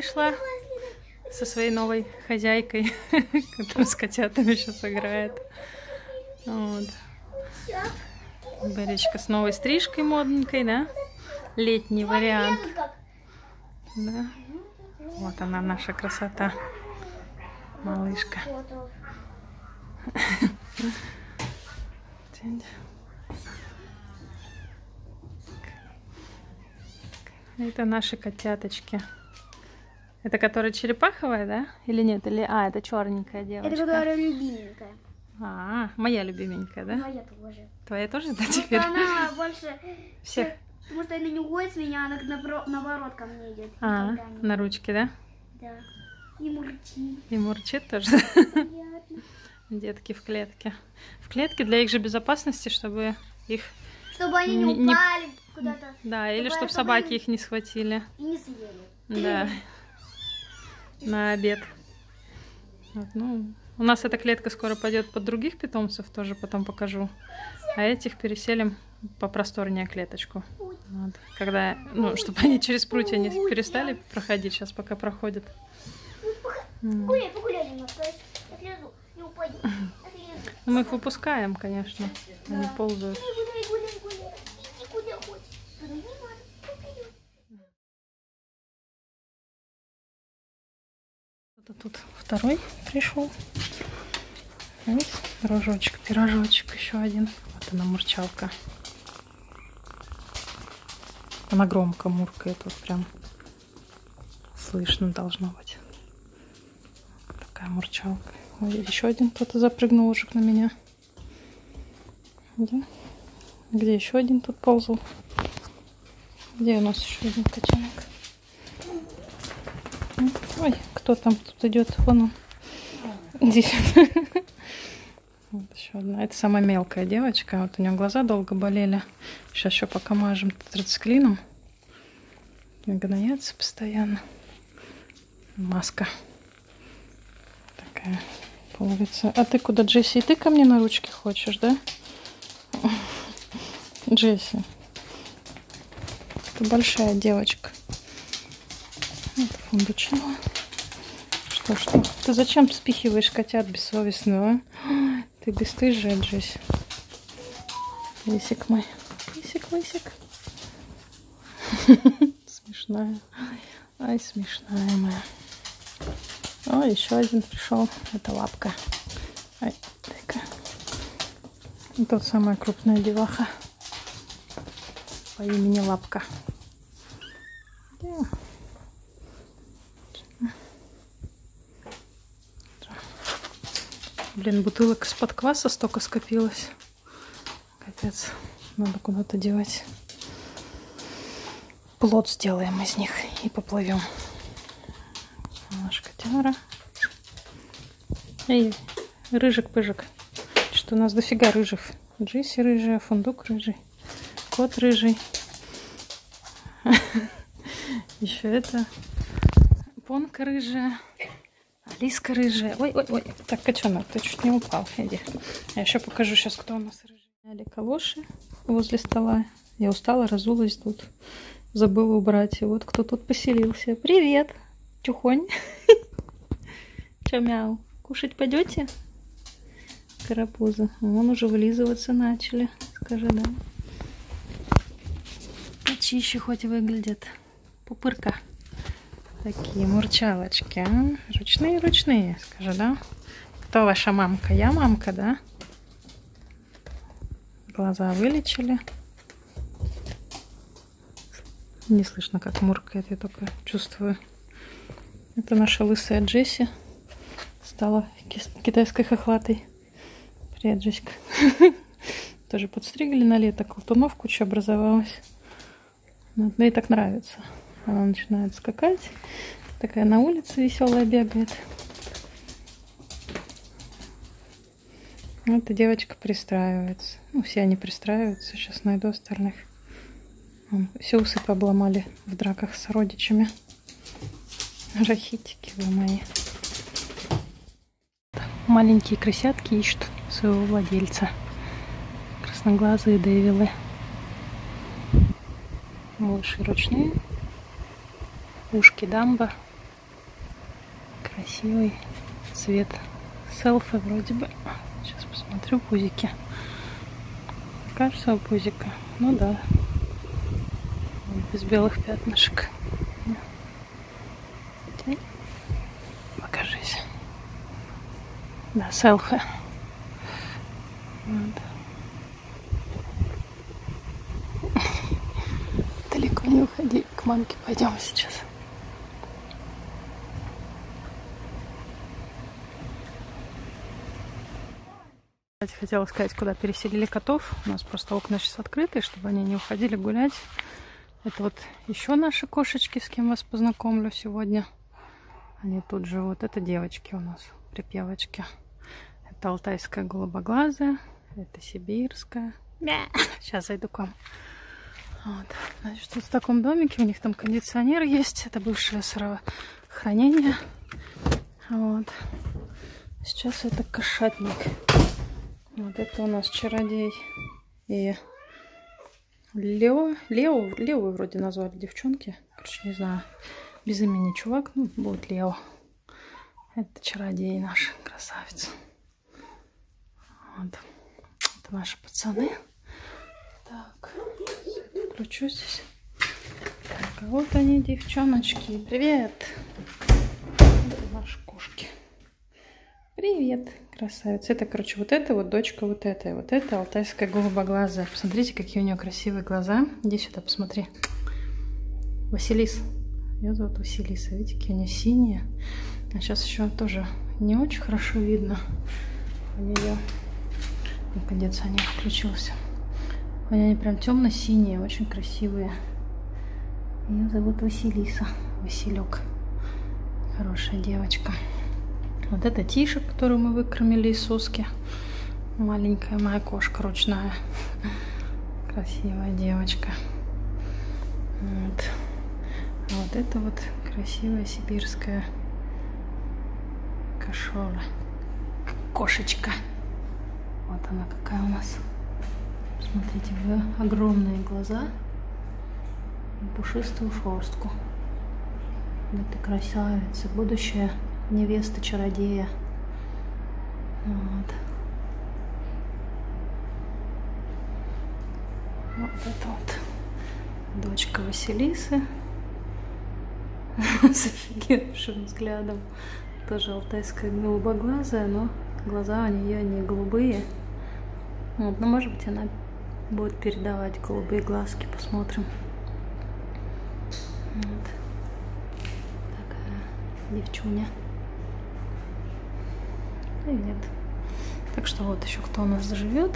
пришла со своей новой хозяйкой, которая с котятами сейчас играет. Вот. Белечка с новой стрижкой модненькой, да? Летний вариант. Да. Вот она, наша красота. Малышка. Это наши котяточки. Это которая черепаховая, да? Или нет? Или... А, это черненькая девочка. Это которая любименькая. А, моя любименькая, да? Моя тоже. Твоя тоже, да, теперь? Она больше... Всех. Потому что она не уходит с меня, она наоборот ко мне идет. А, на ручке, да? Да. И мурчит. И мурчит тоже. Детки в клетке. В клетке для их же безопасности, чтобы их... Чтобы они не упали куда-то. Да, или чтобы собаки их не схватили. И не съели. Да. На обед. Вот, ну, у нас эта клетка скоро пойдет под других питомцев, тоже потом покажу. А этих переселим попросторнее клеточку. Вот. Когда, ну, чтобы они через прутья не перестали проходить, сейчас пока проходят. Погуляй немножко, я слезу, не упаду. Мы их выпускаем, конечно, они ползают. Гуляй, иди куда хочешь. Туда не надо, вперед. Тут второй пришел. Видите? Пирожочек еще один. Вот она, мурчалка. Она громко муркает, вот прям слышно должно быть. Такая мурчалка. Ой, еще один кто-то запрыгнул уже на меня. Да? Где еще один тут ползал? Где у нас еще один котенок? Ой, кто там тут идет? Вон он. Здесь. Вот еще одна. Это самая мелкая девочка. Вот у нее глаза долго болели. Сейчас еще пока мажем тетрациклином. Гноятся постоянно. Маска. Такая пуговица. А ты куда, Джесси? И ты ко мне на ручке хочешь, да? Джесси. Это большая девочка. Это фундучного. Что? Ты зачем спихиваешь котят бессовестную, а? Ты бесстыжая, Джесси. Лисик мой. Лисик. Смешная. Ай, смешная моя. О, еще один пришел. Это лапка. Ай, такая. И тут самая крупная деваха по имени Лапка. Блин, бутылок из-под кваса столько скопилось. Капец. Надо куда-то девать. Плод сделаем из них и поплывем. Наш котяра. Эй, рыжик-пыжик. Что у нас дофига рыжих. Джесси рыжая, фундук рыжий, кот рыжий. Еще это Понка рыжая, Алиска рыжая. Ой. Так, котенок, ты чуть не упал. Иди. Я еще покажу сейчас, кто у нас рыжий. Сняли калоши возле стола. Я устала, разулась тут. Забыла убрать. И вот кто тут поселился. Привет, Чухонь. Че, мяу? Кушать пойдете? Карапузы. Вон уже вылизываться начали. Скажи, да. Почище хоть выглядят. Пупырка. Такие мурчалочки. А? Ручные. Скажи, да. Кто ваша мамка? Я мамка, да? Глаза вылечили. Не слышно, как муркает. Я только чувствую. Это наша лысая Джесси. Стала китайской хохлатой. Привет, Джессика. Тоже подстригли на лето, колтунов куча образовалась. Вот, мне и так нравится. Она начинает скакать. Такая на улице веселая бегает. Эта девочка пристраивается. Ну, все они пристраиваются. Сейчас найду остальных. Все усы пообломали в драках с родичами. Рахитики вы мои. Маленькие крысятки ищут своего владельца. Красноглазые девилы. Малыши ручные. Ушки дамба. красивый цвет. Селфи вроде бы. Сейчас посмотрю пузики. Кажется, у пузика. Ну да. Без белых пятнышек. Покажись. Да, селфи. Вот. Далеко не уходи. К мамке пойдем сейчас. Кстати, хотела сказать, куда переселили котов. У нас просто окна сейчас открыты, чтобы они не уходили гулять. Это вот еще наши кошечки, с кем вас познакомлю сегодня. Они тут живут. Это девочки у нас, припевочки. Это алтайская голубоглазая, это сибирская. Сейчас зайду к вам. Вот. Значит, тут в таком домике у них там кондиционер есть. Это бывшее сырохранение. Вот. Сейчас это кошатник. Вот это у нас чародей и Лео вроде назвали девчонки. Короче, не знаю. Без имени чувак, ну, будет Лео. Это чародей наш, красавец. Вот. Это наши пацаны. Так, включу здесь. Так, а вот они, девчоночки. Привет! Это наши кошки. Привет, красавица. Это, короче, вот это вот дочка вот этой. Вот это алтайская голубоглазая. Посмотрите, какие у нее красивые глаза. Иди сюда, посмотри. Василис. Ее зовут Василиса. Видите, какие у нее синие. А сейчас еще тоже не очень хорошо видно. У нее кондиционер включился. У нее они прям темно-синие, очень красивые. Ее зовут Василиса. Василек. Хорошая девочка. Вот это Тиша, которую мы выкормили из соски. Маленькая моя кошка ручная. Красивая девочка. Вот. А вот это вот красивая сибирская кошола. Кошечка. Вот она какая у нас. Смотрите, огромные глаза и пушистую шерстку. Это красавица, будущая невеста чародея. Вот. Вот это вот дочка Василисы с офигевшим взглядом. Тоже алтайская голубоглазая, но глаза у нее не голубые. Вот, но может быть она будет передавать голубые глазки, посмотрим. Вот. Такая девчуня. Привет. Так что вот еще кто у нас живет.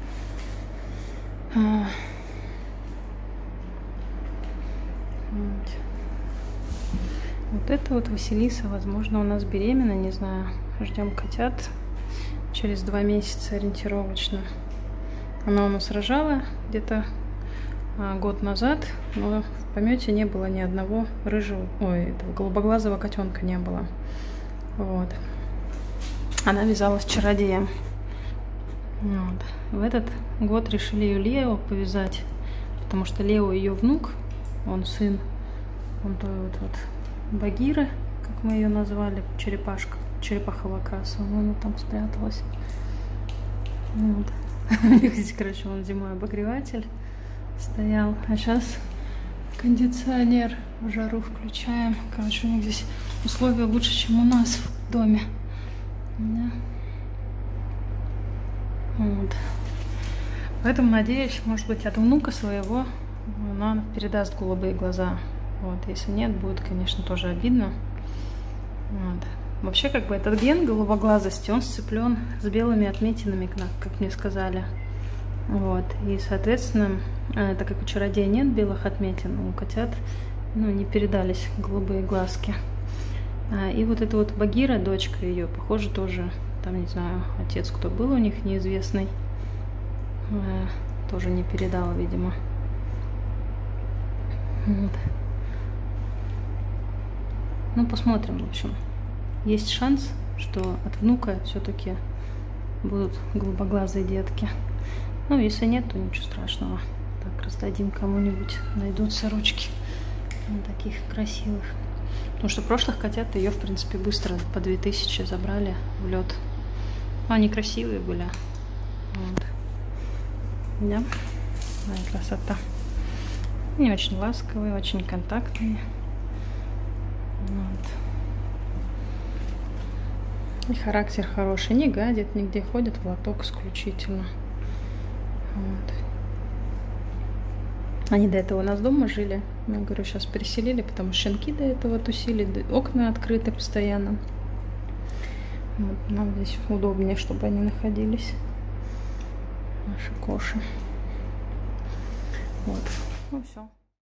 Вот это вот Василиса, возможно, у нас беременна, не знаю. Ждем котят через 2 месяца ориентировочно. Она у нас рожала где-то год назад, но в помете не было ни одного рыжего, этого голубоглазого котенка не было. Вот. Она вязалась чародеем. Вот. В этот год решили ее Лео повязать, потому что Лео ее внук, он сын, он той вот Багиры, как мы ее назвали, черепашка, черепахового окраса, она там спряталась. Вот. Видите, короче, он зимой обогреватель стоял, а сейчас кондиционер в жару включаем. Короче, у них здесь условия лучше, чем у нас в доме. Да. Вот. Поэтому надеюсь, может быть, от внука своего она передаст голубые глаза. Вот. Если нет, будет, конечно, тоже обидно. Вот. Вообще, как бы этот ген голубоглазости, он сцеплен с белыми отметинами, как мне сказали. Вот. И, соответственно, так как у чародея нет белых отметин, у котят не передались голубые глазки. И вот эта вот Багира, дочка ее, похоже, тоже, там, не знаю, отец кто был у них, неизвестный, тоже не передал, видимо. Вот. Ну, посмотрим, в общем. Есть шанс, что от внука все-таки будут голубоглазые детки. Ну, если нет, то ничего страшного. Так, раздадим кому-нибудь, найдутся ручки. Вот таких красивых. Потому что прошлых котят ее, в принципе, быстро по 2000 забрали в лед. Они красивые были. Вот. Да. Моя красота. Они очень ласковые, очень контактные. Вот. И характер хороший. Не гадит нигде, ходят в лоток исключительно. Вот. Они до этого у нас дома жили. Я говорю, сейчас переселили, потому что щенки до этого тусили, окна открыты постоянно. Вот, нам здесь удобнее, чтобы они находились. Наши коши. Вот. Ну все.